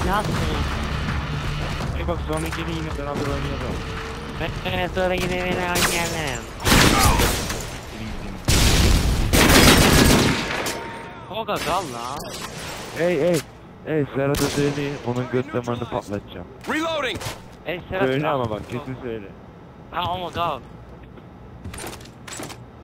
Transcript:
Nasıl? Bak sonra geri yine beraber oynayalım. Ben sonra yine beni oynayalım. Tolga kal lan. Hey Serhat'a söyleyin onun göt damarını patlatacağım. Reloading! Serhat Söyle kal. ama bak kesin söyle. Ha ama kal.